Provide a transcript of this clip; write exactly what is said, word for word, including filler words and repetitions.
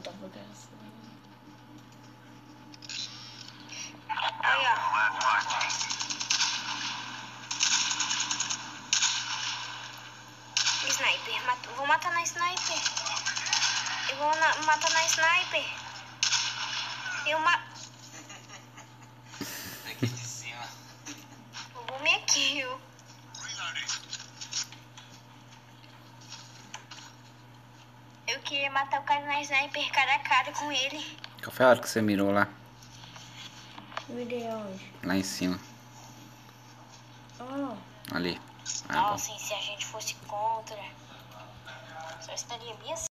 tá bugando. Aí, ó. Sniper. Mat vou matar na sniper. Eu vou na matar na sniper. Eu ma... Aqui de cima. Eu vou me kill. Eu queria matar o cara na sniper cara a cara com ele. Qual foi a hora que você mirou lá? Mirei aonde? Lá em cima. Ah. Ali. Ah, Nossa, e se a gente fosse contra? Só estaria bem assim.